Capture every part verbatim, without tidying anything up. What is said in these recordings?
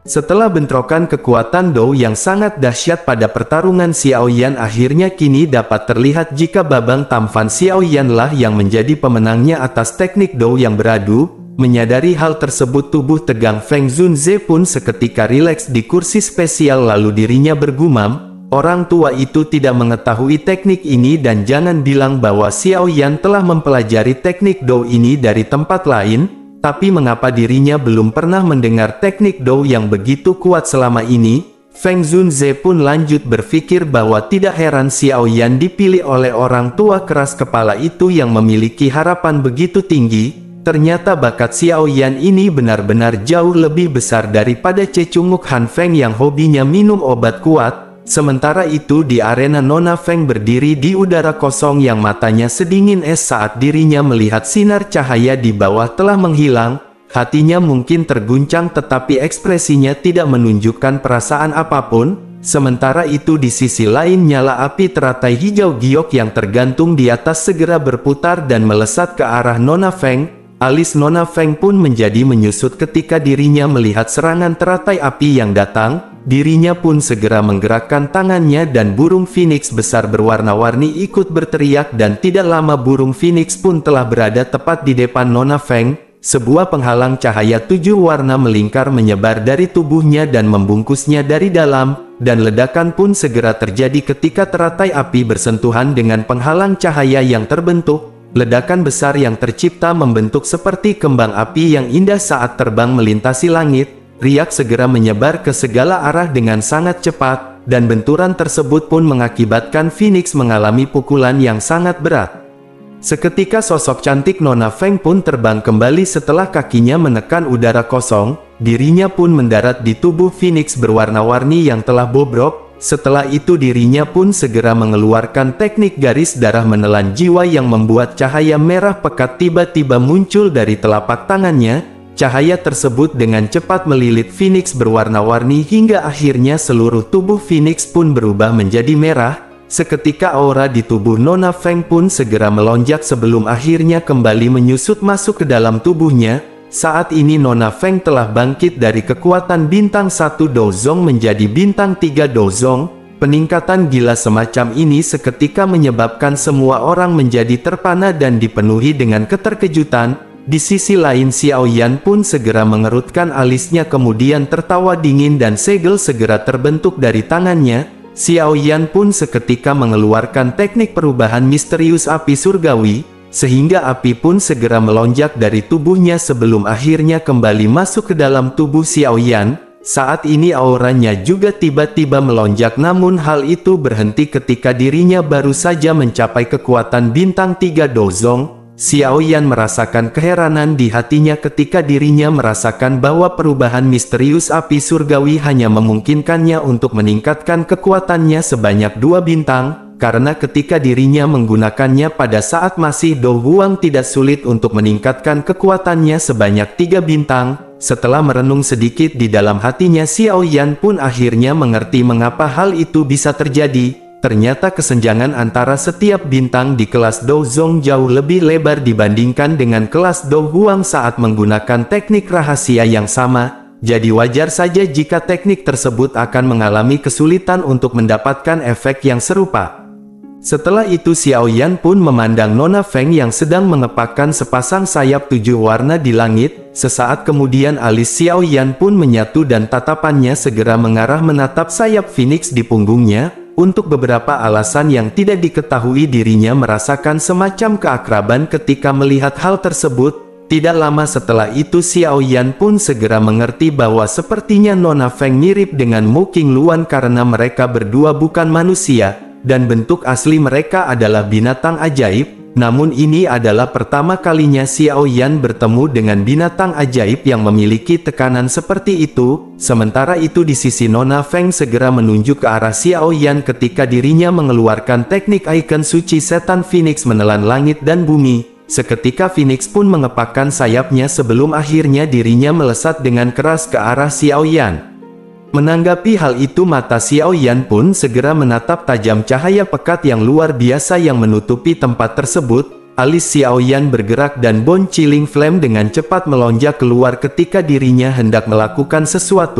Setelah bentrokan kekuatan Dou yang sangat dahsyat pada pertarungan, Xiaoyan akhirnya kini dapat terlihat jika Babang Tampan Xiaoyan lah yang menjadi pemenangnya atas teknik Dou yang beradu. Menyadari hal tersebut, tubuh tegang Feng Zunze pun seketika rileks di kursi spesial, lalu dirinya bergumam, orang tua itu tidak mengetahui teknik ini dan jangan bilang bahwa Xiaoyan telah mempelajari teknik Dou ini dari tempat lain, tapi mengapa dirinya belum pernah mendengar teknik Dou yang begitu kuat selama ini? Feng Zunze pun lanjut berpikir bahwa tidak heran Xiaoyan dipilih oleh orang tua keras kepala itu yang memiliki harapan begitu tinggi. Ternyata bakat Xiaoyan ini benar-benar jauh lebih besar daripada cecunguk Han Feng yang hobinya minum obat kuat. Sementara itu di arena, Nona Feng berdiri di udara kosong yang matanya sedingin es saat dirinya melihat sinar cahaya di bawah telah menghilang. Hatinya mungkin terguncang tetapi ekspresinya tidak menunjukkan perasaan apapun. Sementara itu di sisi lain, nyala api teratai hijau giok yang tergantung di atas segera berputar dan melesat ke arah Nona Feng. Alis Nona Feng pun menjadi menyusut ketika dirinya melihat serangan teratai api yang datang. Dirinya pun segera menggerakkan tangannya dan burung phoenix besar berwarna-warni ikut berteriak, dan tidak lama burung phoenix pun telah berada tepat di depan Nona Feng. Sebuah penghalang cahaya tujuh warna melingkar menyebar dari tubuhnya dan membungkusnya dari dalam, dan ledakan pun segera terjadi ketika teratai api bersentuhan dengan penghalang cahaya yang terbentuk. Ledakan besar yang tercipta membentuk seperti kembang api yang indah saat terbang melintasi langit. Riak segera menyebar ke segala arah dengan sangat cepat, dan benturan tersebut pun mengakibatkan Phoenix mengalami pukulan yang sangat berat. Seketika sosok cantik Nona Feng pun terbang kembali setelah kakinya menekan udara kosong. Dirinya pun mendarat di tubuh Phoenix berwarna-warni yang telah bobrok. Setelah itu dirinya pun segera mengeluarkan teknik garis darah menelan jiwa yang membuat cahaya merah pekat tiba-tiba muncul dari telapak tangannya. Cahaya tersebut dengan cepat melilit Phoenix berwarna-warni hingga akhirnya seluruh tubuh Phoenix pun berubah menjadi merah. Seketika aura di tubuh Nona Feng pun segera melonjak sebelum akhirnya kembali menyusut masuk ke dalam tubuhnya. Saat ini Nona Feng telah bangkit dari kekuatan bintang satu Dozong menjadi bintang tiga Dozong. Peningkatan gila semacam ini seketika menyebabkan semua orang menjadi terpana dan dipenuhi dengan keterkejutan. Di sisi lain, Xiaoyan pun segera mengerutkan alisnya kemudian tertawa dingin dan segel segera terbentuk dari tangannya. Xiaoyan pun seketika mengeluarkan teknik perubahan misterius api surgawi, sehingga api pun segera melonjak dari tubuhnya sebelum akhirnya kembali masuk ke dalam tubuh Xiaoyan. Saat ini auranya juga tiba-tiba melonjak, namun hal itu berhenti ketika dirinya baru saja mencapai kekuatan bintang tiga Dozong. Xiaoyan merasakan keheranan di hatinya ketika dirinya merasakan bahwa perubahan misterius api surgawi hanya memungkinkannya untuk meningkatkan kekuatannya sebanyak dua bintang. Karena ketika dirinya menggunakannya pada saat masih Do Huang tidak sulit untuk meningkatkan kekuatannya sebanyak tiga bintang. Setelah merenung sedikit di dalam hatinya, Xiaoyan pun akhirnya mengerti mengapa hal itu bisa terjadi. Ternyata kesenjangan antara setiap bintang di kelas Dozong jauh lebih lebar dibandingkan dengan kelas Do Huang saat menggunakan teknik rahasia yang sama. Jadi wajar saja jika teknik tersebut akan mengalami kesulitan untuk mendapatkan efek yang serupa. Setelah itu Xiaoyan pun memandang Nona Feng yang sedang mengepakkan sepasang sayap tujuh warna di langit. Sesaat kemudian alis Xiaoyan pun menyatu dan tatapannya segera mengarah menatap sayap Phoenix di punggungnya. Untuk beberapa alasan yang tidak diketahui, dirinya merasakan semacam keakraban ketika melihat hal tersebut. Tidak lama setelah itu Xiaoyan pun segera mengerti bahwa sepertinya Nona Feng mirip dengan Mu Qingluan karena mereka berdua bukan manusia. Dan bentuk asli mereka adalah binatang ajaib. Namun ini adalah pertama kalinya Xiaoyan bertemu dengan binatang ajaib yang memiliki tekanan seperti itu. Sementara itu di sisi Nona Feng segera menunjuk ke arah Xiaoyan ketika dirinya mengeluarkan teknik ikon suci setan Phoenix menelan langit dan bumi. Seketika Phoenix pun mengepakkan sayapnya sebelum akhirnya dirinya melesat dengan keras ke arah Xiaoyan. Menanggapi hal itu, mata Xiaoyan pun segera menatap tajam cahaya pekat yang luar biasa yang menutupi tempat tersebut. Alis Xiaoyan bergerak dan Bone Chilling Flame dengan cepat melonjak keluar ketika dirinya hendak melakukan sesuatu.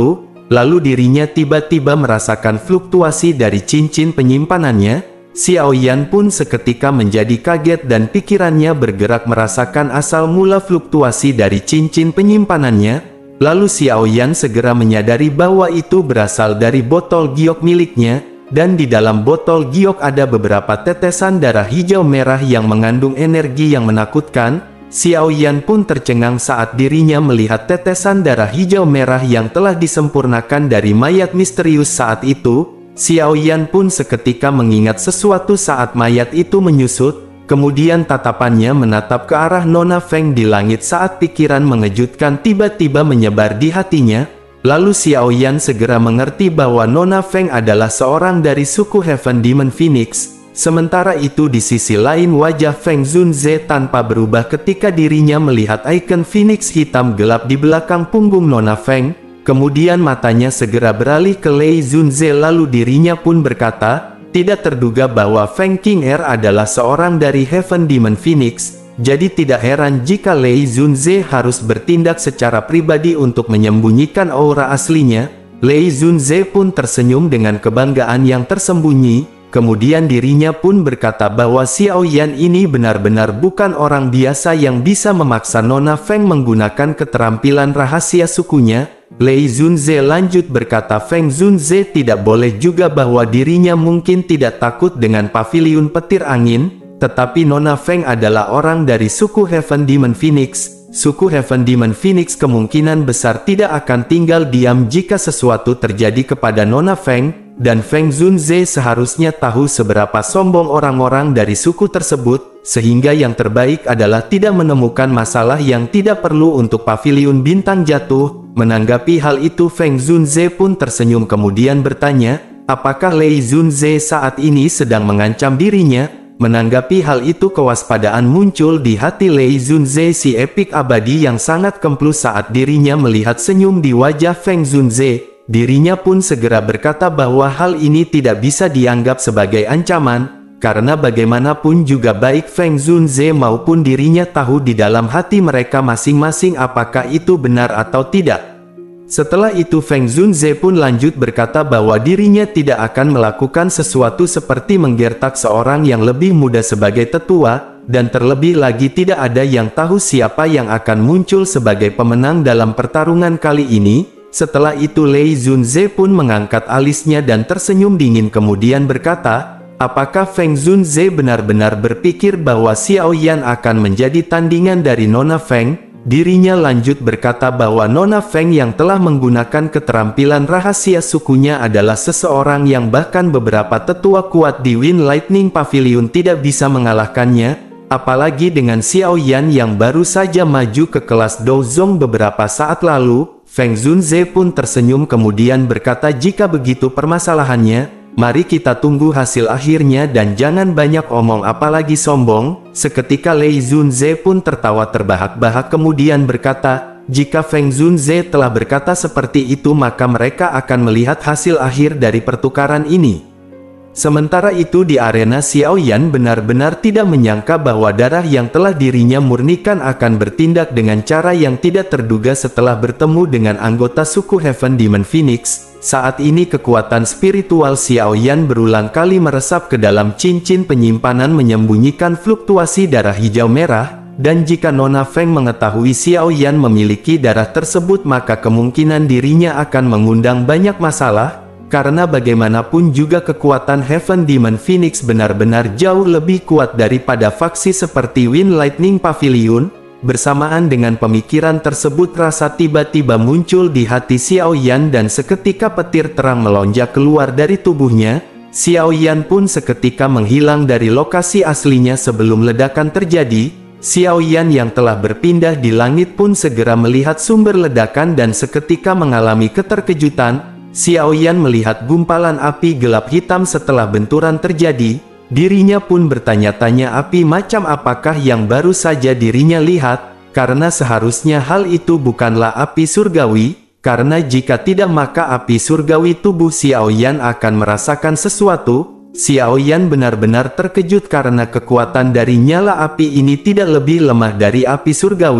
lalu dirinya tiba-tiba merasakan fluktuasi dari cincin penyimpanannya. Xiao Yan pun seketika menjadi kaget dan pikirannya bergerak merasakan asal mula fluktuasi dari cincin penyimpanannya. Lalu Xiao Yan segera menyadari bahwa itu berasal dari botol giok miliknya, dan di dalam botol giok ada beberapa tetesan darah hijau merah yang mengandung energi yang menakutkan. Xiao Yan pun tercengang saat dirinya melihat tetesan darah hijau merah yang telah disempurnakan dari mayat misterius saat itu. Xiao Yan pun seketika mengingat sesuatu saat mayat itu menyusut, kemudian tatapannya menatap ke arah Nona Feng di langit saat pikiran mengejutkan tiba-tiba menyebar di hatinya. Lalu Xiao Yan segera mengerti bahwa Nona Feng adalah seorang dari suku Heaven Demon Phoenix. Sementara itu di sisi lain wajah Feng Zunze tanpa berubah ketika dirinya melihat ikon Phoenix hitam gelap di belakang punggung Nona Feng. Kemudian matanya segera beralih ke Lei Zunze lalu dirinya pun berkata, tidak terduga bahwa Feng Qinger adalah seorang dari Heaven Demon Phoenix, jadi tidak heran jika Lei Zunze harus bertindak secara pribadi untuk menyembunyikan aura aslinya. Lei Zunze pun tersenyum dengan kebanggaan yang tersembunyi. Kemudian dirinya pun berkata bahwa Xiao Yan ini benar-benar bukan orang biasa yang bisa memaksa Nona Feng menggunakan keterampilan rahasia sukunya. Lei Zunze lanjut berkata Feng Zunze tidak boleh juga bahwa dirinya mungkin tidak takut dengan paviliun petir angin, tetapi Nona Feng adalah orang dari suku Heaven Demon Phoenix. Suku Heaven Demon Phoenix kemungkinan besar tidak akan tinggal diam jika sesuatu terjadi kepada Nona Feng. Dan Feng Zunze seharusnya tahu seberapa sombong orang-orang dari suku tersebut, sehingga yang terbaik adalah tidak menemukan masalah yang tidak perlu untuk paviliun bintang jatuh. Menanggapi hal itu Feng Zunze pun tersenyum kemudian bertanya, apakah Lei Zunze saat ini sedang mengancam dirinya? Menanggapi hal itu kewaspadaan muncul di hati Lei Zunze, si epik abadi yang sangat kemplu saat dirinya melihat senyum di wajah Feng Zunze. Dirinya pun segera berkata bahwa hal ini tidak bisa dianggap sebagai ancaman, karena bagaimanapun juga baik Feng Zunze maupun dirinya tahu di dalam hati mereka masing-masing apakah itu benar atau tidak. Setelah itu Feng Zunze pun lanjut berkata bahwa dirinya tidak akan melakukan sesuatu seperti menggertak seorang yang lebih muda sebagai tetua, dan terlebih lagi tidak ada yang tahu siapa yang akan muncul sebagai pemenang dalam pertarungan kali ini. Setelah itu Lei Zunze pun mengangkat alisnya dan tersenyum dingin kemudian berkata, apakah Feng Zunze benar-benar berpikir bahwa Xiao Yan akan menjadi tandingan dari Nona Feng? Dirinya lanjut berkata bahwa Nona Feng yang telah menggunakan keterampilan rahasia sukunya adalah seseorang yang bahkan beberapa tetua kuat di Wind Lightning Pavilion tidak bisa mengalahkannya, apalagi dengan Xiao Yan yang baru saja maju ke kelas Douzong beberapa saat lalu. Feng Zunze pun tersenyum kemudian berkata jika begitu permasalahannya, mari kita tunggu hasil akhirnya dan jangan banyak omong apalagi sombong. Seketika Lei Zunze pun tertawa terbahak-bahak kemudian berkata, jika Feng Zunze telah berkata seperti itu maka mereka akan melihat hasil akhir dari pertukaran ini. Sementara itu di arena Xiao Yan benar-benar tidak menyangka bahwa darah yang telah dirinya murnikan akan bertindak dengan cara yang tidak terduga setelah bertemu dengan anggota suku Heaven Demon Phoenix. Saat ini kekuatan spiritual Xiao Yan berulang kali meresap ke dalam cincin penyimpanan menyembunyikan fluktuasi darah hijau merah, dan jika Nona Feng mengetahui Xiao Yan memiliki darah tersebut maka kemungkinan dirinya akan mengundang banyak masalah. Karena bagaimanapun juga kekuatan Heaven Demon Phoenix benar-benar jauh lebih kuat daripada faksi seperti Wind Lightning Pavilion. Bersamaan dengan pemikiran tersebut rasa tiba-tiba muncul di hati Xiao Yan dan seketika petir terang melonjak keluar dari tubuhnya. Xiao Yan pun seketika menghilang dari lokasi aslinya sebelum ledakan terjadi. Xiao Yan yang telah berpindah di langit pun segera melihat sumber ledakan dan seketika mengalami keterkejutan. Xiao Yan melihat gumpalan api gelap hitam setelah benturan terjadi. Dirinya pun bertanya-tanya api macam apakah yang baru saja dirinya lihat, karena seharusnya hal itu bukanlah api surgawi, karena jika tidak maka api surgawi tubuh Xiao Yan akan merasakan sesuatu. Xiao Yan benar-benar terkejut karena kekuatan dari nyala api ini tidak lebih lemah dari api surgawi.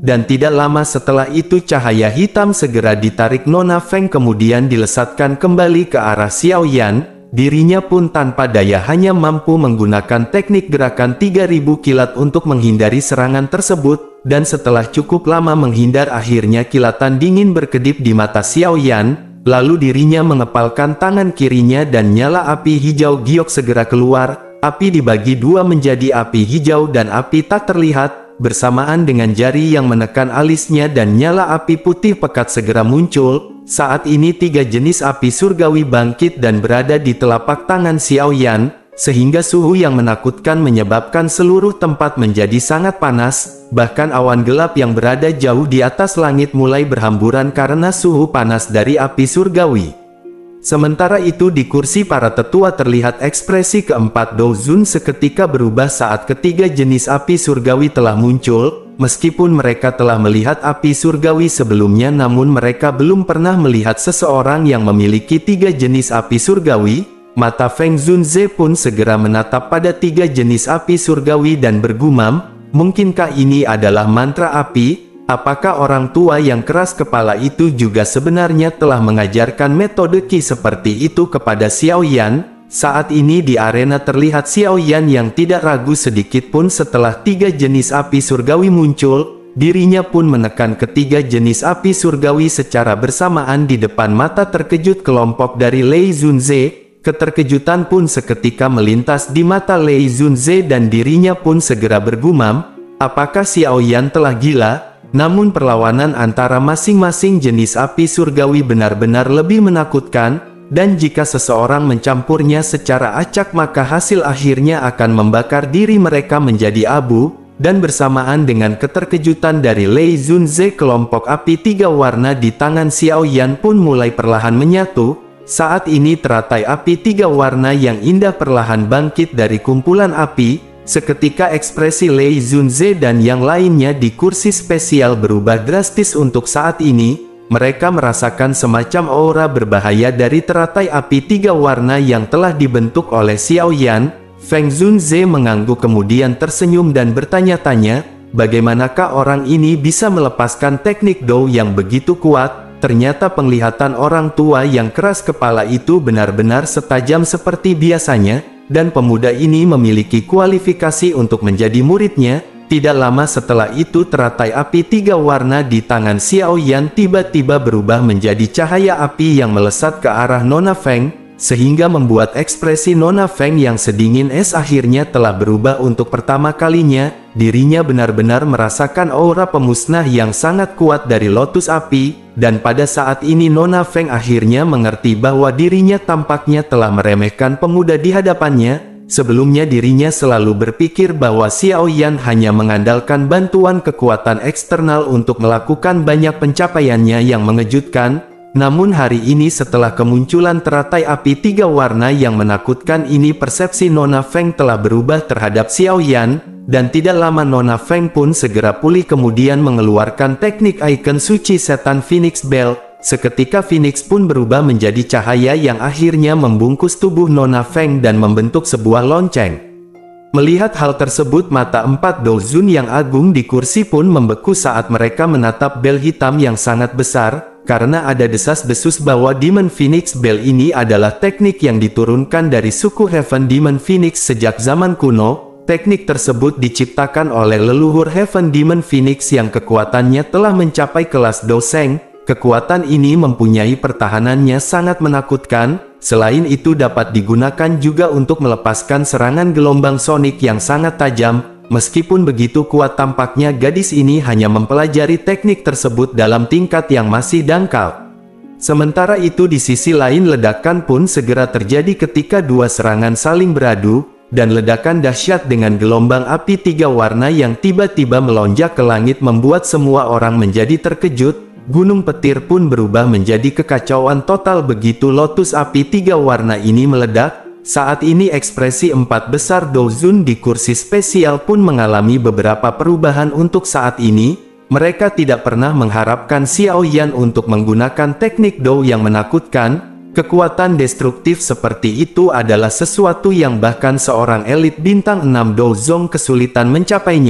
dan tidak lama setelah itu cahaya hitam segera ditarik Nona Feng kemudian dilesatkan kembali ke arah Xiaoyan. Dirinya pun tanpa daya hanya mampu menggunakan teknik gerakan tiga ribu kilat untuk menghindari serangan tersebut, dan setelah cukup lama menghindar akhirnya kilatan dingin berkedip di mata Xiaoyan, lalu dirinya mengepalkan tangan kirinya dan nyala api hijau giok segera keluar. Api dibagi dua menjadi api hijau dan api tak terlihat, bersamaan dengan jari yang menekan alisnya dan nyala api putih pekat segera muncul. Saat ini tiga jenis api surgawi bangkit dan berada di telapak tangan Xiaoyan, sehingga suhu yang menakutkan menyebabkan seluruh tempat menjadi sangat panas, bahkan awan gelap yang berada jauh di atas langit mulai berhamburan karena suhu panas dari api surgawi. Sementara itu di kursi para tetua terlihat ekspresi keempat Douzun seketika berubah saat ketiga jenis api surgawi telah muncul. Meskipun mereka telah melihat api surgawi sebelumnya namun mereka belum pernah melihat seseorang yang memiliki tiga jenis api surgawi. Mata Feng Zunze pun segera menatap pada tiga jenis api surgawi dan bergumam, mungkinkah ini adalah mantra api? Apakah orang tua yang keras kepala itu juga sebenarnya telah mengajarkan metode Qi seperti itu kepada Xiaoyan? Saat ini di arena terlihat Xiaoyan yang tidak ragu sedikit pun setelah tiga jenis api surgawi muncul, dirinya pun menekan ketiga jenis api surgawi secara bersamaan di depan mata terkejut kelompok dari Lei Zunze. Keterkejutan pun seketika melintas di mata Lei Zunze dan dirinya pun segera bergumam, apakah Xiaoyan telah gila? Namun perlawanan antara masing-masing jenis api surgawi benar-benar lebih menakutkan. Dan jika seseorang mencampurnya secara acak maka hasil akhirnya akan membakar diri mereka menjadi abu, dan bersamaan dengan keterkejutan dari Lei Zunze kelompok api tiga warna di tangan Xiaoyan pun mulai perlahan menyatu. Saat ini teratai api tiga warna yang indah perlahan bangkit dari kumpulan api, seketika ekspresi Lei Zunze dan yang lainnya di kursi spesial berubah drastis untuk saat ini. Mereka merasakan semacam aura berbahaya dari teratai api tiga warna yang telah dibentuk oleh Xiaoyan. Feng Zunze mengangguk kemudian tersenyum dan bertanya-tanya, bagaimanakah orang ini bisa melepaskan teknik Dou yang begitu kuat? Ternyata penglihatan orang tua yang keras kepala itu benar-benar setajam seperti biasanya, dan pemuda ini memiliki kualifikasi untuk menjadi muridnya. Tidak lama setelah itu teratai api tiga warna di tangan Xiaoyan tiba-tiba berubah menjadi cahaya api yang melesat ke arah Nona Feng, sehingga membuat ekspresi Nona Feng yang sedingin es akhirnya telah berubah untuk pertama kalinya. Dirinya benar-benar merasakan aura pemusnah yang sangat kuat dari lotus api, dan pada saat ini Nona Feng akhirnya mengerti bahwa dirinya tampaknya telah meremehkan pemuda di hadapannya. Sebelumnya dirinya selalu berpikir bahwa Xiaoyan hanya mengandalkan bantuan kekuatan eksternal untuk melakukan banyak pencapaiannya yang mengejutkan. Namun hari ini setelah kemunculan teratai api tiga warna yang menakutkan ini persepsi Nona Feng telah berubah terhadap Xiaoyan, dan tidak lama Nona Feng pun segera pulih kemudian mengeluarkan teknik ikon suci setan Phoenix Bell. Seketika Phoenix pun berubah menjadi cahaya yang akhirnya membungkus tubuh Nona Feng dan membentuk sebuah lonceng. Melihat hal tersebut mata empat Douzun yang agung di kursi pun membeku saat mereka menatap bel hitam yang sangat besar, karena ada desas-desus bahwa Demon Phoenix Bell ini adalah teknik yang diturunkan dari suku Heaven Demon Phoenix sejak zaman kuno. Teknik tersebut diciptakan oleh leluhur Heaven Demon Phoenix yang kekuatannya telah mencapai kelas Douseng. Kekuatan ini mempunyai pertahanannya sangat menakutkan, selain itu dapat digunakan juga untuk melepaskan serangan gelombang sonik yang sangat tajam. Meskipun begitu kuat tampaknya gadis ini hanya mempelajari teknik tersebut dalam tingkat yang masih dangkal. Sementara itu di sisi lain ledakan pun segera terjadi ketika dua serangan saling beradu, dan ledakan dahsyat dengan gelombang api tiga warna yang tiba-tiba melonjak ke langit membuat semua orang menjadi terkejut. Gunung petir pun berubah menjadi kekacauan total begitu lotus api tiga warna ini meledak. Saat ini ekspresi empat besar Douzun di kursi spesial pun mengalami beberapa perubahan untuk saat ini. Mereka tidak pernah mengharapkan Xiaoyan untuk menggunakan teknik Dou yang menakutkan. Kekuatan destruktif seperti itu adalah sesuatu yang bahkan seorang elit bintang enam Douzong kesulitan mencapainya.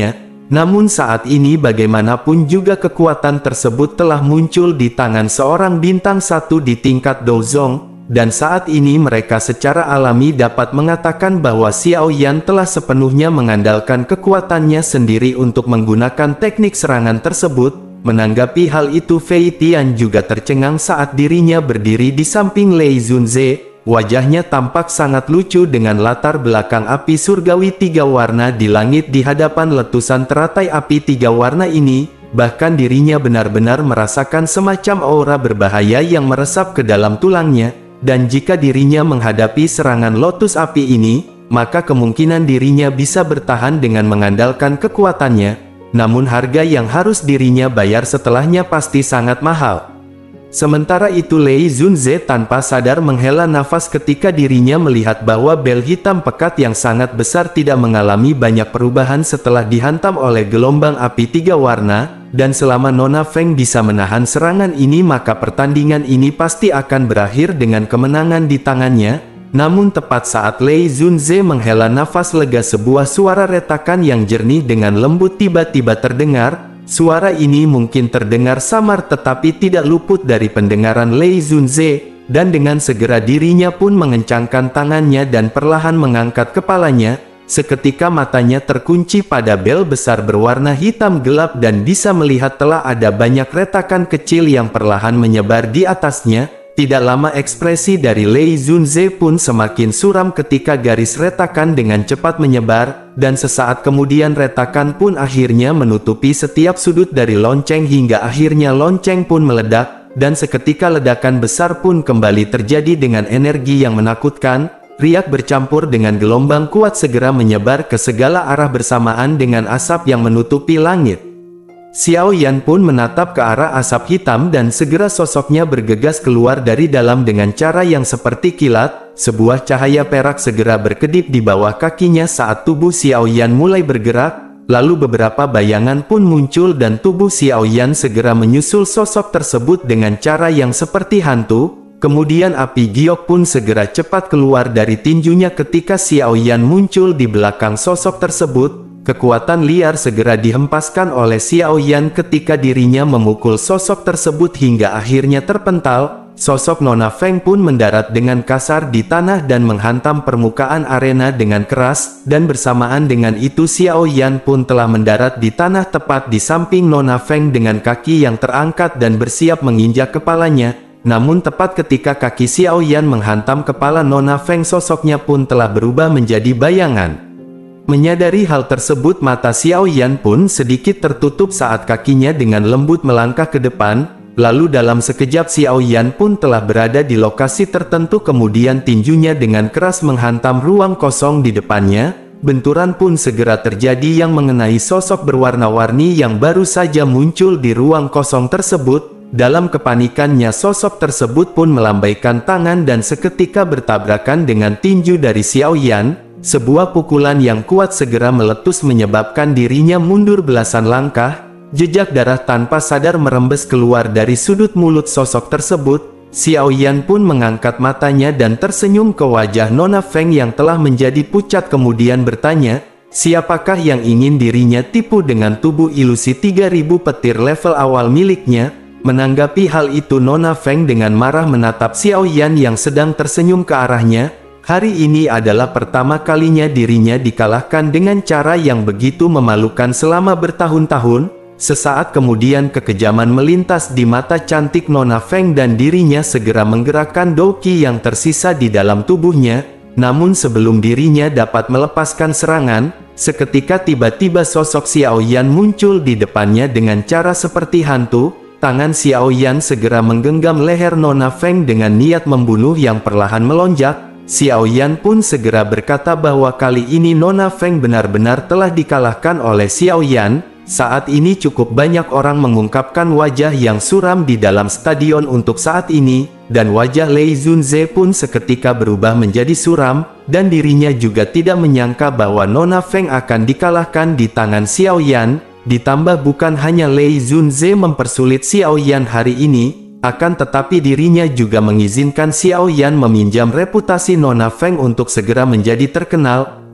Namun saat ini bagaimanapun juga kekuatan tersebut telah muncul di tangan seorang bintang satu di tingkat Dozong, dan saat ini mereka secara alami dapat mengatakan bahwa Xiao Yan telah sepenuhnya mengandalkan kekuatannya sendiri untuk menggunakan teknik serangan tersebut. Menanggapi hal itu, Fei Tian juga tercengang saat dirinya berdiri di samping Lei Zunze. Wajahnya tampak sangat lucu dengan latar belakang api surgawi tiga warna di langit di hadapan letusan teratai api tiga warna ini. Bahkan dirinya benar-benar merasakan semacam aura berbahaya yang meresap ke dalam tulangnya. Dan jika dirinya menghadapi serangan lotus api ini, maka kemungkinan dirinya bisa bertahan dengan mengandalkan kekuatannya. Namun harga yang harus dirinya bayar setelahnya pasti sangat mahal. Sementara itu Lei Zunze tanpa sadar menghela nafas ketika dirinya melihat bahwa bel hitam pekat yang sangat besar tidak mengalami banyak perubahan setelah dihantam oleh gelombang api tiga warna, dan selama Nona Feng bisa menahan serangan ini maka pertandingan ini pasti akan berakhir dengan kemenangan di tangannya. Namun tepat saat Lei Zunze menghela nafas lega, sebuah suara retakan yang jernih dengan lembut tiba-tiba terdengar. Suara ini mungkin terdengar samar tetapi tidak luput dari pendengaran Lei Zunze, dan dengan segera dirinya pun mengencangkan tangannya dan perlahan mengangkat kepalanya. Seketika matanya terkunci pada bel besar berwarna hitam gelap dan bisa melihat telah ada banyak retakan kecil yang perlahan menyebar di atasnya. Tidak lama ekspresi dari Lei Zunze pun semakin suram ketika garis retakan dengan cepat menyebar, dan sesaat kemudian retakan pun akhirnya menutupi setiap sudut dari lonceng hingga akhirnya lonceng pun meledak, dan seketika ledakan besar pun kembali terjadi dengan energi yang menakutkan. Riak bercampur dengan gelombang kuat segera menyebar ke segala arah bersamaan dengan asap yang menutupi langit. Xiao Yan pun menatap ke arah asap hitam dan segera sosoknya bergegas keluar dari dalam dengan cara yang seperti kilat. Sebuah cahaya perak segera berkedip di bawah kakinya saat tubuh Xiao Yan mulai bergerak, lalu beberapa bayangan pun muncul dan tubuh Xiao Yan segera menyusul sosok tersebut dengan cara yang seperti hantu. Kemudian api giok pun segera cepat keluar dari tinjunya ketika Xiao Yan muncul di belakang sosok tersebut. Kekuatan liar segera dihempaskan oleh Xiao Yan ketika dirinya memukul sosok tersebut hingga akhirnya terpental. Sosok Nona Feng pun mendarat dengan kasar di tanah dan menghantam permukaan arena dengan keras, dan bersamaan dengan itu Xiao Yan pun telah mendarat di tanah tepat di samping Nona Feng dengan kaki yang terangkat dan bersiap menginjak kepalanya. Namun tepat ketika kaki Xiao Yan menghantam kepala Nona Feng, sosoknya pun telah berubah menjadi bayangan. Menyadari hal tersebut, mata Xiao Yan pun sedikit tertutup saat kakinya dengan lembut melangkah ke depan, lalu dalam sekejap Xiao Yan pun telah berada di lokasi tertentu, kemudian tinjunya dengan keras menghantam ruang kosong di depannya. Benturan pun segera terjadi yang mengenai sosok berwarna-warni yang baru saja muncul di ruang kosong tersebut. Dalam kepanikannya sosok tersebut pun melambaikan tangan dan seketika bertabrakan dengan tinju dari Xiao Yan. Sebuah pukulan yang kuat segera meletus menyebabkan dirinya mundur belasan langkah. Jejak darah tanpa sadar merembes keluar dari sudut mulut sosok tersebut. Xiao Yan pun mengangkat matanya dan tersenyum ke wajah Nona Feng yang telah menjadi pucat, kemudian bertanya, siapakah yang ingin dirinya tipu dengan tubuh ilusi tiga ribu petir level awal miliknya? Menanggapi hal itu Nona Feng dengan marah menatap Xiao Yan yang sedang tersenyum ke arahnya. Hari ini adalah pertama kalinya dirinya dikalahkan dengan cara yang begitu memalukan selama bertahun-tahun. Sesaat kemudian kekejaman melintas di mata cantik Nona Feng dan dirinya segera menggerakkan Douqi yang tersisa di dalam tubuhnya. Namun sebelum dirinya dapat melepaskan serangan, seketika tiba-tiba sosok Xiao Yan muncul di depannya dengan cara seperti hantu. Tangan Xiao Yan segera menggenggam leher Nona Feng dengan niat membunuh yang perlahan melonjak. Xiao Yan pun segera berkata bahwa kali ini Nona Feng benar-benar telah dikalahkan oleh Xiao Yan. Saat ini cukup banyak orang mengungkapkan wajah yang suram di dalam stadion untuk saat ini, dan wajah Lei Zunze pun seketika berubah menjadi suram, dan dirinya juga tidak menyangka bahwa Nona Feng akan dikalahkan di tangan Xiao Yan. Ditambah bukan hanya Lei Zunze mempersulit Xiao Yan hari ini, akan tetapi dirinya juga mengizinkan Xiao Yan meminjam reputasi Nona Feng untuk segera menjadi terkenal.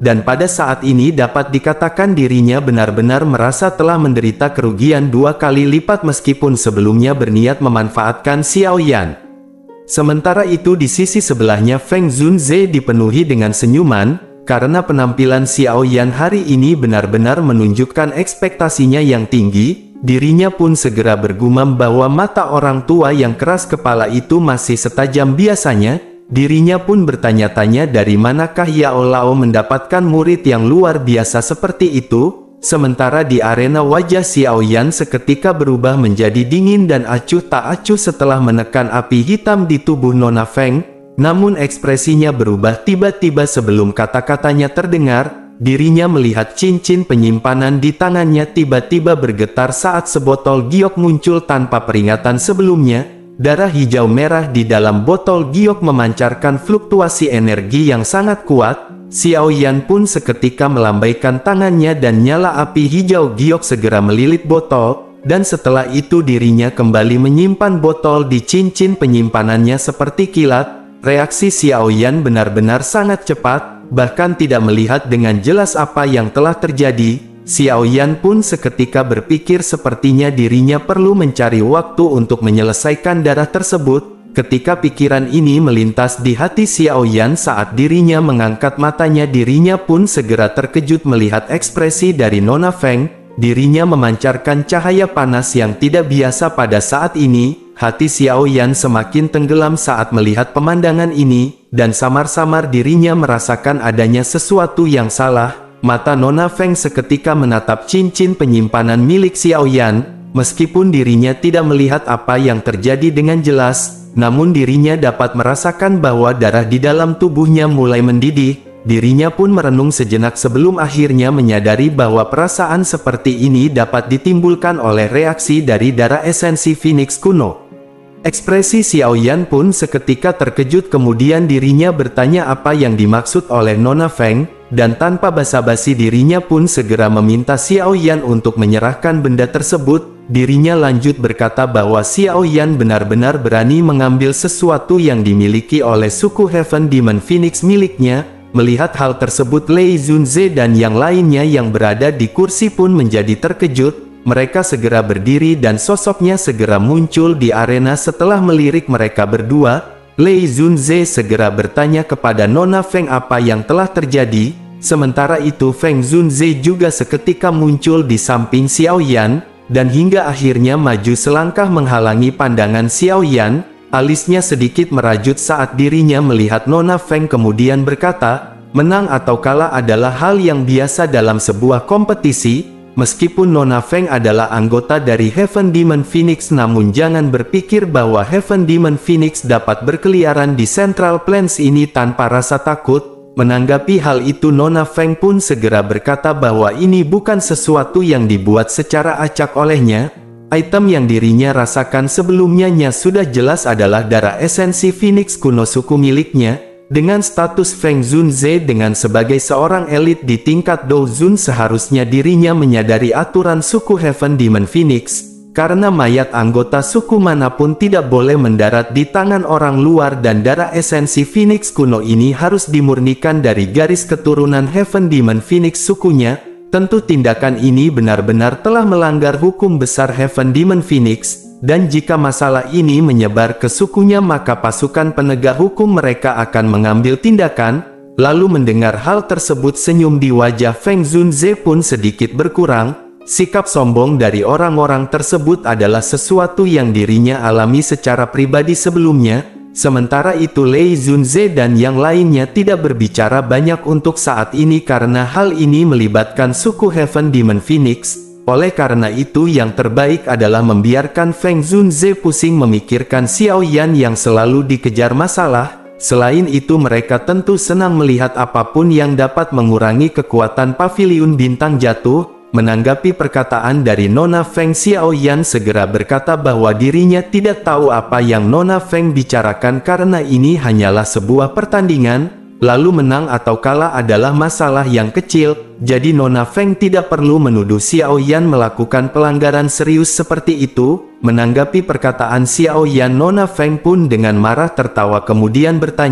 dan pada saat ini dapat dikatakan dirinya benar-benar merasa telah menderita kerugian dua kali lipat meskipun sebelumnya berniat memanfaatkan Xiao Yan. Sementara itu di sisi sebelahnya Feng Zunze dipenuhi dengan senyuman, karena penampilan Xiao Yan hari ini benar-benar menunjukkan ekspektasinya yang tinggi. Dirinya pun segera bergumam bahwa mata orang tua yang keras kepala itu masih setajam biasanya. Dirinya pun bertanya-tanya dari manakah Yao Lao mendapatkan murid yang luar biasa seperti itu. Sementara di arena wajah Xiao Yan seketika berubah menjadi dingin dan acuh tak acuh setelah menekan api hitam di tubuh Nona Feng. Namun ekspresinya berubah tiba-tiba sebelum kata-katanya terdengar. Dirinya melihat cincin penyimpanan di tangannya tiba-tiba bergetar saat sebotol giok muncul tanpa peringatan sebelumnya. Darah hijau merah di dalam botol giok memancarkan fluktuasi energi yang sangat kuat. Xiao Yan pun seketika melambaikan tangannya dan nyala api hijau giok segera melilit botol. Dan setelah itu dirinya kembali menyimpan botol di cincin penyimpanannya seperti kilat. Reaksi Xiao Yan benar-benar sangat cepat, bahkan tidak melihat dengan jelas apa yang telah terjadi. Xiao Yan pun seketika berpikir sepertinya dirinya perlu mencari waktu untuk menyelesaikan darah tersebut. Ketika pikiran ini melintas di hati Xiao Yan saat dirinya mengangkat matanya, dirinya pun segera terkejut melihat ekspresi dari Nona Feng. Dirinya memancarkan cahaya panas yang tidak biasa pada saat ini. Hati Xiao Yan semakin tenggelam saat melihat pemandangan ini, dan samar-samar dirinya merasakan adanya sesuatu yang salah. Mata Nona Feng seketika menatap cincin penyimpanan milik Xiao Yan. Meskipun dirinya tidak melihat apa yang terjadi dengan jelas, namun dirinya dapat merasakan bahwa darah di dalam tubuhnya mulai mendidih. Dirinya pun merenung sejenak sebelum akhirnya menyadari bahwa perasaan seperti ini dapat ditimbulkan oleh reaksi dari darah esensi Phoenix kuno. Ekspresi Xiao Yan pun seketika terkejut, kemudian dirinya bertanya apa yang dimaksud oleh Nona Feng, dan tanpa basa-basi dirinya pun segera meminta Xiao Yan untuk menyerahkan benda tersebut. Dirinya lanjut berkata bahwa Xiao Yan benar-benar berani mengambil sesuatu yang dimiliki oleh suku Heaven Demon Phoenix miliknya. Melihat hal tersebut, Lei Zunze dan yang lainnya yang berada di kursi pun menjadi terkejut. Mereka segera berdiri dan sosoknya segera muncul di arena. Setelah melirik mereka berdua, Lei Zunze segera bertanya kepada Nona Feng apa yang telah terjadi. Sementara itu Feng Zunze juga seketika muncul di samping Xiao Yan, dan hingga akhirnya maju selangkah menghalangi pandangan Xiao Yan. Alisnya sedikit merajut saat dirinya melihat Nona Feng, kemudian berkata, menang atau kalah adalah hal yang biasa dalam sebuah kompetisi. Meskipun Nona Feng adalah anggota dari Heaven Demon Phoenix, namun jangan berpikir bahwa Heaven Demon Phoenix dapat berkeliaran di Central Plains ini tanpa rasa takut. Menanggapi hal itu, Nona Feng pun segera berkata bahwa ini bukan sesuatu yang dibuat secara acak olehnya. Item yang dirinya rasakan sebelumnya nya sudah jelas adalah darah esensi Phoenix kuno suku miliknya. Dengan status Feng Zunze dengan sebagai seorang elit di tingkat Douzun, seharusnya dirinya menyadari aturan suku Heaven Demon Phoenix, karena mayat anggota suku manapun tidak boleh mendarat di tangan orang luar dan darah esensi Phoenix kuno ini harus dimurnikan dari garis keturunan Heaven Demon Phoenix sukunya. Tentu tindakan ini benar-benar telah melanggar hukum besar Heaven Demon Phoenix. Dan jika masalah ini menyebar ke sukunya, maka pasukan penegak hukum mereka akan mengambil tindakan. Lalu mendengar hal tersebut, senyum di wajah Feng Zunze pun sedikit berkurang. Sikap sombong dari orang-orang tersebut adalah sesuatu yang dirinya alami secara pribadi sebelumnya. Sementara itu Lei Zunze dan yang lainnya tidak berbicara banyak untuk saat ini karena hal ini melibatkan suku Heaven Demon Phoenix. Oleh karena itu yang terbaik adalah membiarkan Feng Zunze pusing memikirkan Xiao Yan yang selalu dikejar masalah. Selain itu mereka tentu senang melihat apapun yang dapat mengurangi kekuatan Paviliun Bintang Jatuh. Menanggapi perkataan dari Nona Feng, Xiao Yan segera berkata bahwa dirinya tidak tahu apa yang Nona Feng bicarakan karena ini hanyalah sebuah pertandingan. Lalu menang atau kalah adalah masalah yang kecil, jadi Nona Feng tidak perlu menuduh Xiao Yan melakukan pelanggaran serius seperti itu. Menanggapi perkataan Xiao Yan, Nona Feng pun dengan marah tertawa kemudian bertanya,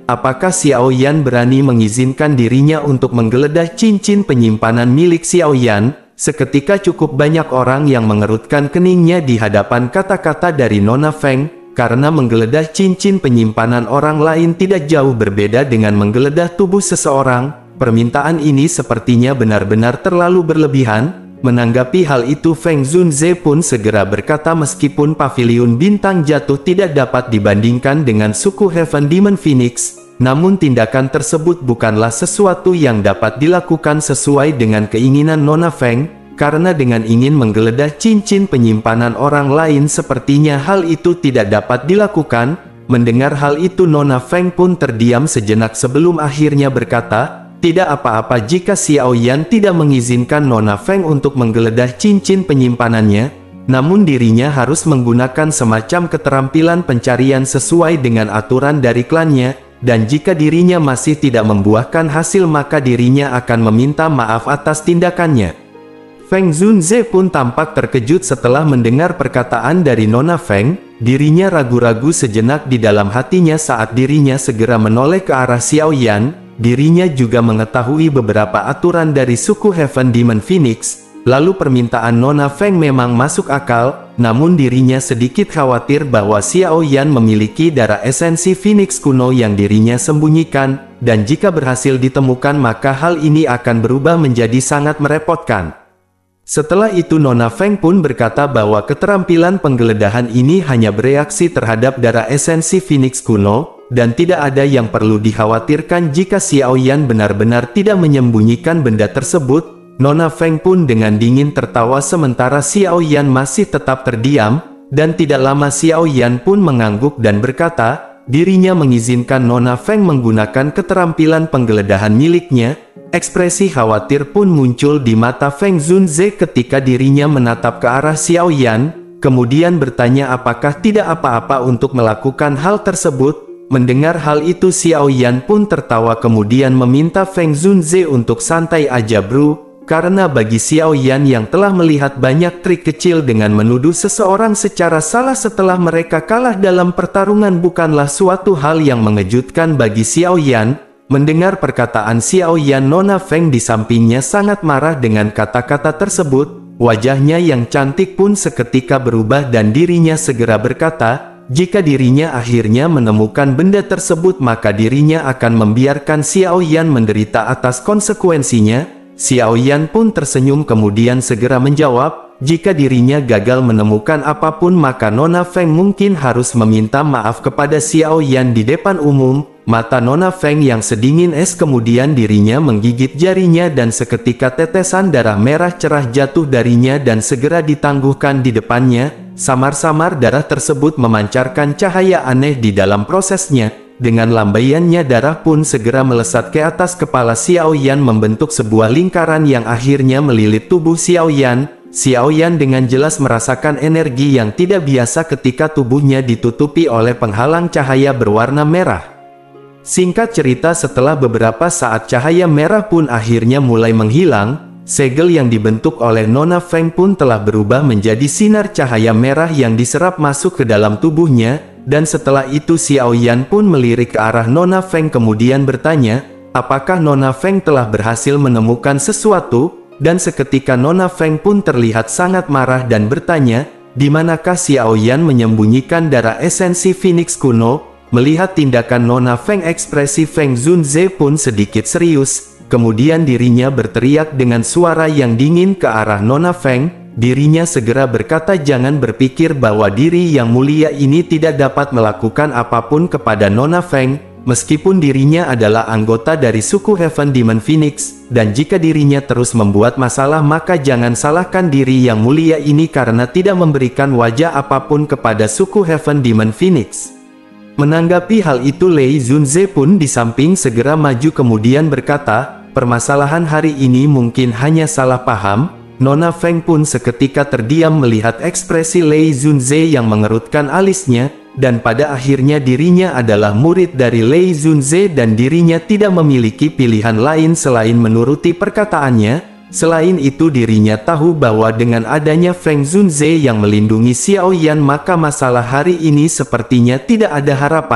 apakah Xiao Yan berani mengizinkan dirinya untuk menggeledah cincin penyimpanan milik Xiao Yan? Seketika cukup banyak orang yang mengerutkan keningnya di hadapan kata-kata dari Nona Feng, karena menggeledah cincin penyimpanan orang lain tidak jauh berbeda dengan menggeledah tubuh seseorang. Permintaan ini sepertinya benar-benar terlalu berlebihan. Menanggapi hal itu, Feng Zunze pun segera berkata, meskipun paviliun bintang jatuh tidak dapat dibandingkan dengan suku Heaven Demon Phoenix, namun tindakan tersebut bukanlah sesuatu yang dapat dilakukan sesuai dengan keinginan Nona Feng, karena dengan ingin menggeledah cincin penyimpanan orang lain sepertinya hal itu tidak dapat dilakukan. Mendengar hal itu, Nona Feng pun terdiam sejenak sebelum akhirnya berkata, tidak apa-apa jika Xiao Yan tidak mengizinkan Nona Feng untuk menggeledah cincin penyimpanannya, namun dirinya harus menggunakan semacam keterampilan pencarian sesuai dengan aturan dari klannya, dan jika dirinya masih tidak membuahkan hasil maka dirinya akan meminta maaf atas tindakannya. Feng Zunze pun tampak terkejut setelah mendengar perkataan dari Nona Feng. Dirinya ragu-ragu sejenak di dalam hatinya saat dirinya segera menoleh ke arah Xiao Yan. Dirinya juga mengetahui beberapa aturan dari suku Heaven Demon Phoenix, lalu permintaan Nona Feng memang masuk akal, namun dirinya sedikit khawatir bahwa Xiao Yan memiliki darah esensi Phoenix kuno yang dirinya sembunyikan, dan jika berhasil ditemukan maka hal ini akan berubah menjadi sangat merepotkan. Setelah itu Nona Feng pun berkata bahwa keterampilan penggeledahan ini hanya bereaksi terhadap darah esensi Phoenix kuno, dan tidak ada yang perlu dikhawatirkan jika Xiao Yan benar-benar tidak menyembunyikan benda tersebut. Nona Feng pun dengan dingin tertawa sementara Xiao Yan masih tetap terdiam, dan tidak lama Xiao Yan pun mengangguk dan berkata, dirinya mengizinkan Nona Feng menggunakan keterampilan penggeledahan miliknya. Ekspresi khawatir pun muncul di mata Feng Zunze ketika dirinya menatap ke arah Xiao Yan, kemudian bertanya apakah tidak apa-apa untuk melakukan hal tersebut. Mendengar hal itu Xiao Yan pun tertawa kemudian meminta Feng Zunze untuk santai aja bro, karena bagi Xiao Yan yang telah melihat banyak trik kecil dengan menuduh seseorang secara salah setelah mereka kalah dalam pertarungan bukanlah suatu hal yang mengejutkan bagi Xiao Yan. Mendengar perkataan Xiao Yan, Nona Feng di sampingnya sangat marah dengan kata-kata tersebut. Wajahnya yang cantik pun seketika berubah dan dirinya segera berkata, jika dirinya akhirnya menemukan benda tersebut maka dirinya akan membiarkan Xiao Yan menderita atas konsekuensinya. Xiao Yan pun tersenyum kemudian segera menjawab, jika dirinya gagal menemukan apapun maka Nona Feng mungkin harus meminta maaf kepada Xiao Yan di depan umum. Mata Nona Feng yang sedingin es kemudian dirinya menggigit jarinya dan seketika tetesan darah merah cerah jatuh darinya dan segera ditangguhkan di depannya. Samar-samar darah tersebut memancarkan cahaya aneh di dalam prosesnya. Dengan lambaiannya darah pun segera melesat ke atas kepala Xiao Yan membentuk sebuah lingkaran yang akhirnya melilit tubuh Xiao Yan. Xiao Yan dengan jelas merasakan energi yang tidak biasa ketika tubuhnya ditutupi oleh penghalang cahaya berwarna merah. Singkat cerita, setelah beberapa saat cahaya merah pun akhirnya mulai menghilang, segel yang dibentuk oleh Nona Feng pun telah berubah menjadi sinar cahaya merah yang diserap masuk ke dalam tubuhnya, dan setelah itu Xiao Yan pun melirik ke arah Nona Feng kemudian bertanya, apakah Nona Feng telah berhasil menemukan sesuatu? Dan seketika Nona Feng pun terlihat sangat marah dan bertanya, di manakah Xiao Yan menyembunyikan darah esensi Phoenix kuno? Melihat tindakan Nona Feng, ekspresi Feng Zunze pun sedikit serius, kemudian dirinya berteriak dengan suara yang dingin ke arah Nona Feng. Dirinya segera berkata jangan berpikir bahwa diri yang mulia ini tidak dapat melakukan apapun kepada Nona Feng, meskipun dirinya adalah anggota dari suku Heaven Demon Phoenix, dan jika dirinya terus membuat masalah maka jangan salahkan diri yang mulia ini karena tidak memberikan wajah apapun kepada suku Heaven Demon Phoenix. Menanggapi hal itu Lei Zunze pun di samping segera maju kemudian berkata, permasalahan hari ini mungkin hanya salah paham. Nona Feng pun seketika terdiam melihat ekspresi Lei Zunze yang mengerutkan alisnya, dan pada akhirnya dirinya adalah murid dari Lei Zunze dan dirinya tidak memiliki pilihan lain selain menuruti perkataannya. Selain itu dirinya tahu bahwa dengan adanya Feng Zunze yang melindungi Xiao Yan maka masalah hari ini sepertinya tidak ada harapan.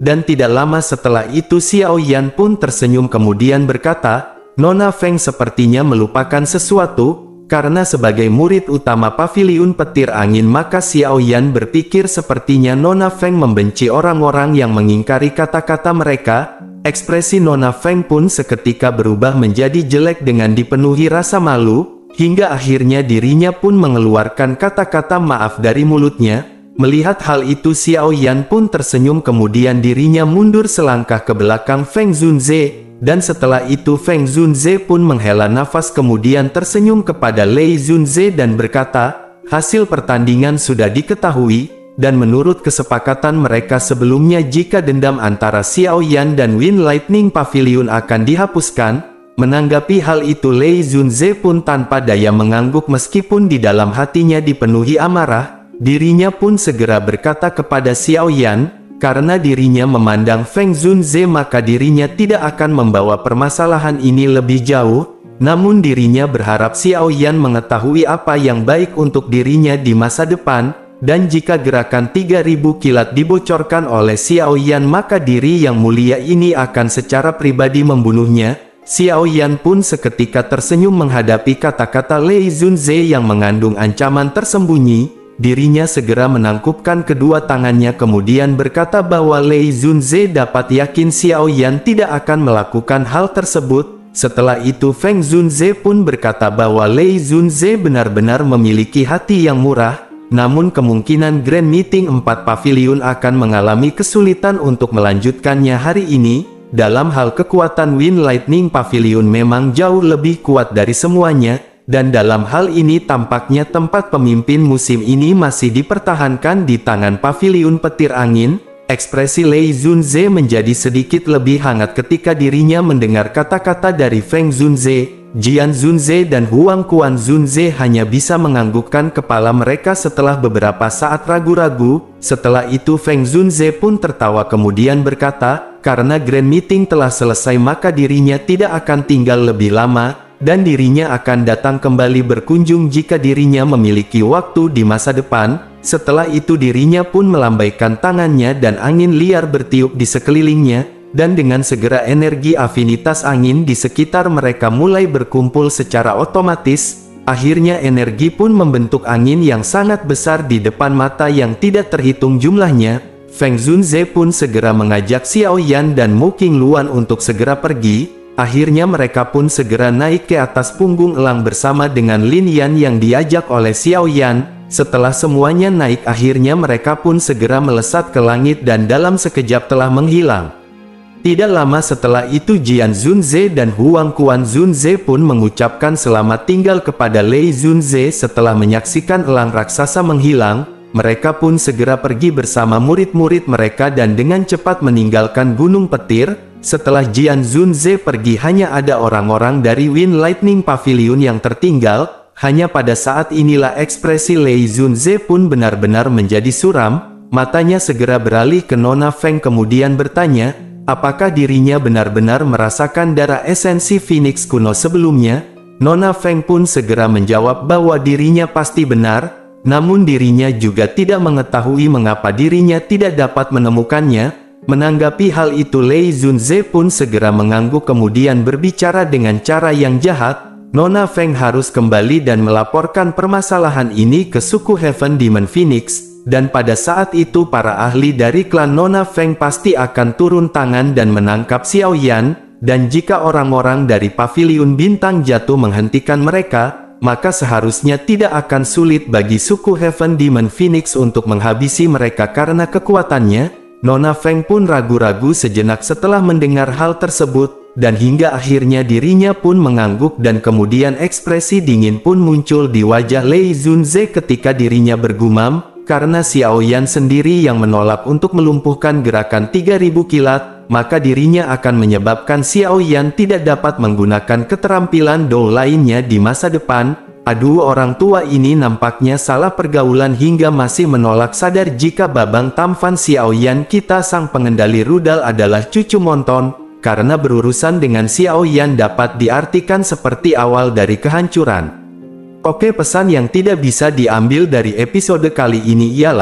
dan tidak lama setelah itu Xiao Yan pun tersenyum kemudian berkata, Nona Feng sepertinya melupakan sesuatu, karena sebagai murid utama Paviliun Petir Angin maka Xiao Yan berpikir sepertinya Nona Feng membenci orang-orang yang mengingkari kata-kata mereka. Ekspresi Nona Feng pun seketika berubah menjadi jelek dengan dipenuhi rasa malu, hingga akhirnya dirinya pun mengeluarkan kata-kata maaf dari mulutnya. Melihat hal itu Xiao Yan pun tersenyum kemudian dirinya mundur selangkah ke belakang Feng Zunze, dan setelah itu Feng Zunze pun menghela nafas kemudian tersenyum kepada Lei Zunze dan berkata, hasil pertandingan sudah diketahui, dan menurut kesepakatan mereka sebelumnya jika dendam antara Xiao Yan dan Wind Lightning Pavilion akan dihapuskan. Menanggapi hal itu Lei Zunze pun tanpa daya mengangguk meskipun di dalam hatinya dipenuhi amarah. Dirinya pun segera berkata kepada Xiao Yan, karena dirinya memandang Feng Zunze maka dirinya tidak akan membawa permasalahan ini lebih jauh, namun dirinya berharap Xiao Yan mengetahui apa yang baik untuk dirinya di masa depan, dan jika gerakan tiga ribu kilat dibocorkan oleh Xiao Yan maka diri yang mulia ini akan secara pribadi membunuhnya. Xiao Yan pun seketika tersenyum menghadapi kata-kata Lei Zunze yang mengandung ancaman tersembunyi. Dirinya segera menangkupkan kedua tangannya kemudian berkata bahwa Lei Zunze dapat yakin Xiao Yan tidak akan melakukan hal tersebut. Setelah itu Feng Zunze pun berkata bahwa Lei Zunze benar-benar memiliki hati yang murah, namun kemungkinan Grand Meeting empat Pavilion akan mengalami kesulitan untuk melanjutkannya hari ini. Dalam hal kekuatan Wind Lightning Pavilion memang jauh lebih kuat dari semuanya. Dan dalam hal ini tampaknya tempat pemimpin musim ini masih dipertahankan di tangan Paviliun Petir Angin. Ekspresi Lei Zunze menjadi sedikit lebih hangat ketika dirinya mendengar kata-kata dari Feng Zunze. Jian Zunze dan Huang Quan Zunze hanya bisa menganggukkan kepala mereka setelah beberapa saat ragu-ragu. Setelah itu Feng Zunze pun tertawa kemudian berkata, karena Grand Meeting telah selesai maka dirinya tidak akan tinggal lebih lama. Dan dirinya akan datang kembali berkunjung jika dirinya memiliki waktu di masa depan. Setelah itu dirinya pun melambaikan tangannya dan angin liar bertiup di sekelilingnya, dan dengan segera energi afinitas angin di sekitar mereka mulai berkumpul secara otomatis. Akhirnya energi pun membentuk angin yang sangat besar di depan mata yang tidak terhitung jumlahnya. Feng Zunze pun segera mengajak Xiao Yan dan Mu Qingluan untuk segera pergi. Akhirnya mereka pun segera naik ke atas punggung elang bersama dengan Lin Yan yang diajak oleh Xiao Yan. Setelah semuanya naik akhirnya mereka pun segera melesat ke langit dan dalam sekejap telah menghilang. Tidak lama setelah itu Jian Zunze dan Huang Quan Zunze pun mengucapkan selamat tinggal kepada Lei Zunze setelah menyaksikan elang raksasa menghilang. Mereka pun segera pergi bersama murid-murid mereka dan dengan cepat meninggalkan Gunung Petir. Setelah Jian Zunze pergi hanya ada orang-orang dari Wind Lightning Pavilion yang tertinggal. Hanya pada saat inilah ekspresi Lei Zunze pun benar-benar menjadi suram. Matanya segera beralih ke Nona Feng kemudian bertanya, apakah dirinya benar-benar merasakan darah esensi Phoenix kuno sebelumnya? Nona Feng pun segera menjawab bahwa dirinya pasti benar, namun dirinya juga tidak mengetahui mengapa dirinya tidak dapat menemukannya. Menanggapi hal itu Lei Zunze pun segera mengangguk kemudian berbicara dengan cara yang jahat. Nona Feng harus kembali dan melaporkan permasalahan ini ke suku Heaven Demon Phoenix, dan pada saat itu para ahli dari klan Nona Feng pasti akan turun tangan dan menangkap Xiao Yan, dan jika orang-orang dari Paviliun Bintang Jatuh menghentikan mereka, maka seharusnya tidak akan sulit bagi suku Heaven Demon Phoenix untuk menghabisi mereka karena kekuatannya. Nona Feng pun ragu-ragu sejenak setelah mendengar hal tersebut, dan hingga akhirnya dirinya pun mengangguk dan kemudian ekspresi dingin pun muncul di wajah Lei Zunze ketika dirinya bergumam, karena Xiao Yan sendiri yang menolak untuk melumpuhkan gerakan tiga ribu kilat, maka dirinya akan menyebabkan Xiao Yan tidak dapat menggunakan keterampilan Dou lainnya di masa depan. Aduh, orang tua ini nampaknya salah pergaulan hingga masih menolak sadar jika Babang Tampan Xiao Yan kita sang pengendali rudal adalah cucu Monton, karena berurusan dengan Xiao Yan dapat diartikan seperti awal dari kehancuran. Oke, pesan yang tidak bisa diambil dari episode kali ini ialah,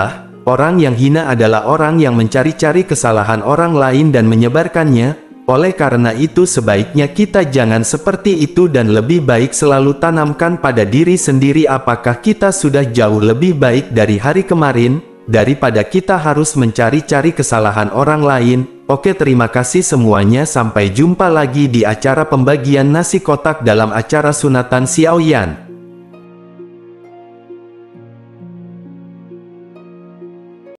Orang yang hina adalah orang yang mencari-cari kesalahan orang lain dan menyebarkannya. Oleh karena itu sebaiknya kita jangan seperti itu dan lebih baik selalu tanamkan pada diri sendiri apakah kita sudah jauh lebih baik dari hari kemarin, daripada kita harus mencari-cari kesalahan orang lain. Oke, terima kasih semuanya, sampai jumpa lagi di acara pembagian nasi kotak dalam acara sunatan Xiaoyan.